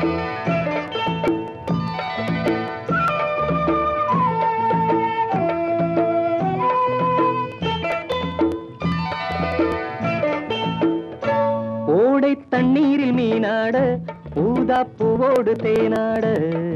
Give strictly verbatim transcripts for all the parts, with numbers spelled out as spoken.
ஓடை தண்ணீரில் மீனாட ஊதா பூவோடு தேனாட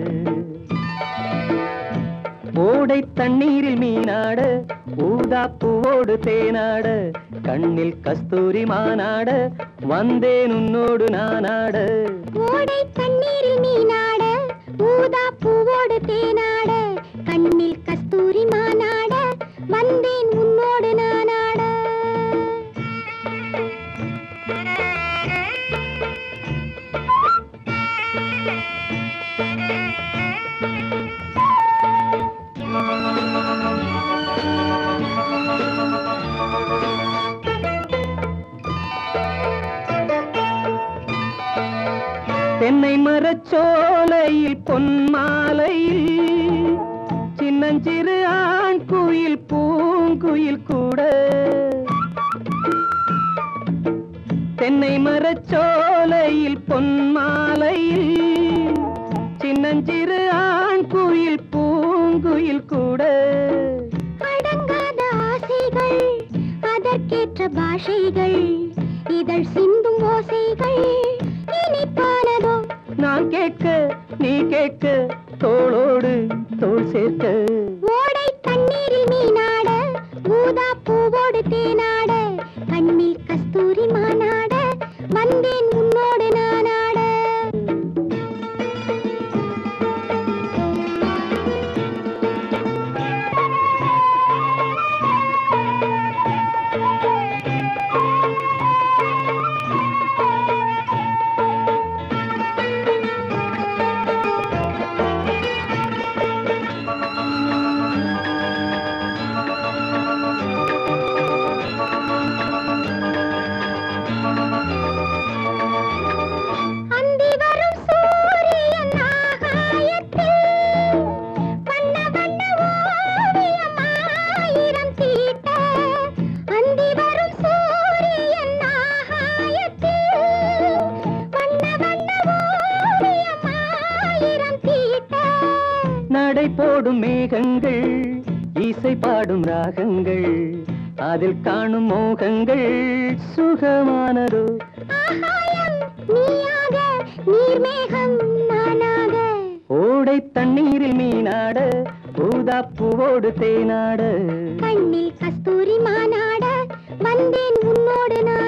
ஓடை தண்ணீரில் மீனாட ஊதா பூவோடு தேனாட கண்ணில் கஸ்தூரி மானாட வந்தேன் உன்னோடு நானாட ஓடை தண்ணீரில் மீனாட ஊதா பூவோடு தேனாட கண்ணில் கஸ்தூரி மானாட வந்தேன் உன்னோடு நானாட தென்னை மரச்சோலையில் பொன்மாலையில் சின்னஞ்சிறு ஆண் குயில் பூங்குயில் கூட தென்னை மரச்சோலையில் பொன்மாலையில் சின்னஞ்சிறு ஆண் குயில் பூங்குயில் கூட அடங்காத ஆசைகள் அதற்கேற்ற பாஷைகள் இதழ் சிந்தும் ஓசைகள் இனிப்பானதோ நான் கேட்க நீ கேட்க தோளோடு தோள் சேர்க்க ஓடை தண்ணீரில் மீனாட ஊதா பூவோடு தேனாட கண்ணில் கஸ்தூரி மானாட வந்தேன் உன்னோடு நானாட நடை போடும் மேகங்கள் இசை பாடும் ராகங்கள் அதில் காணும் மோகங்கள் சுகமானதோ ஓடை தண்ணீரில் மீனாட ஊதா பூவோடு தேனாட கண்ணில் கஸ்தூரி மானாட வந்தேன் உன்னோடு நான்